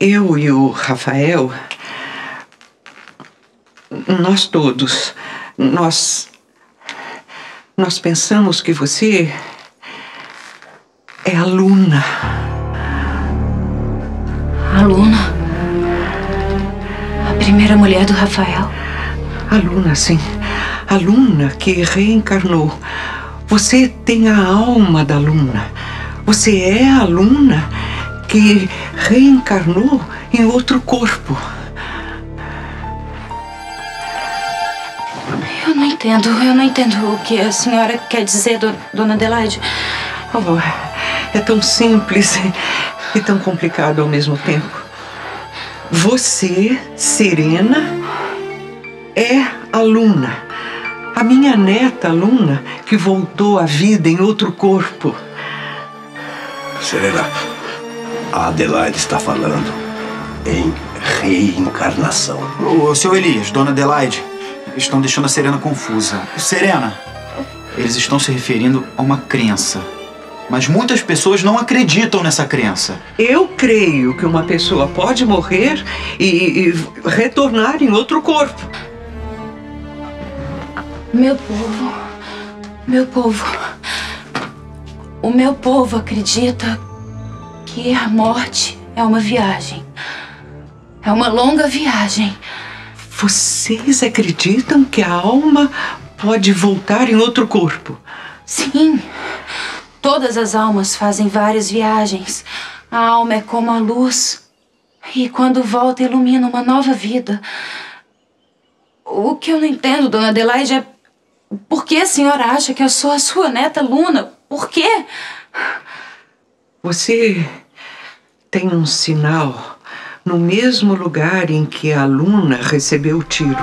Eu e o Rafael, nós todos, nós pensamos que você é a Luna. A Luna? A primeira mulher do Rafael? A Luna, sim. A Luna que reencarnou. Você tem a alma da Luna. Você é a Luna que reencarnou em outro corpo. Eu não entendo o que a senhora quer dizer, dona Adelaide. Oh, é tão simples e tão complicado ao mesmo tempo. Você, Serena, é a Luna. A minha neta, Luna, que voltou à vida em outro corpo. Serena, a Adelaide está falando em reencarnação. O senhor Elias, dona Adelaide, estão deixando a Serena confusa. Serena, eles estão se referindo a uma crença. Mas muitas pessoas não acreditam nessa crença. Eu creio que uma pessoa pode morrer e retornar em outro corpo. Meu povo, o meu povo acredita que a morte é uma viagem. É uma longa viagem. Vocês acreditam que a alma pode voltar em outro corpo? Sim. Todas as almas fazem várias viagens. A alma é como a luz. E quando volta, ilumina uma nova vida. O que eu não entendo, dona Adelaide, é por que a senhora acha que eu sou a sua neta Luna? Por quê? Você tem um sinal no mesmo lugar em que a Luna recebeu o tiro.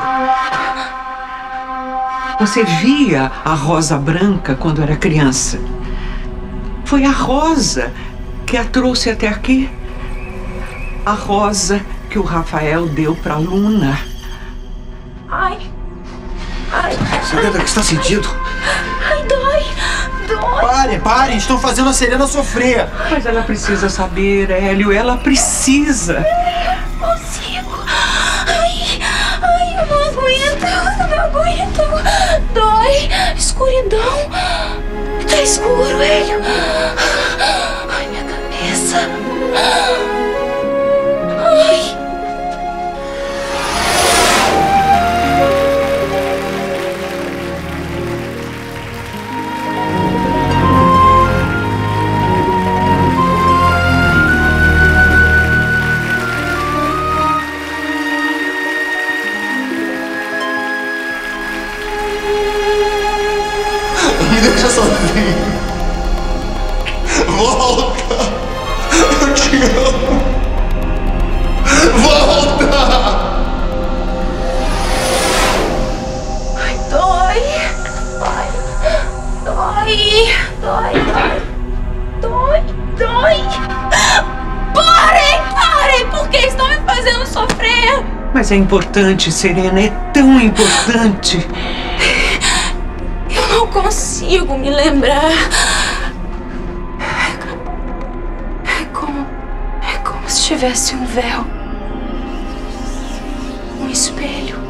Você via a rosa branca quando era criança. Foi a rosa que a trouxe até aqui. A rosa que o Rafael deu pra Luna. Ai. Serena, o que está sentindo? Ai, dói. Parem, estão fazendo a Serena sofrer. Mas ela precisa saber, Hélio, ela precisa. Não consigo. Ai, eu não aguento. Dói. Escuridão. Tá escuro, Hélio. Ai, minha cabeça. Ai. Me deixa sozinho. Volta. Eu te amo. Volta. Ai, dói. Dói. Parem. Por que estão me fazendo sofrer? Mas é importante, Serena, é tão importante. Eu não consigo me lembrar. É como se tivesse um véu. Um espelho.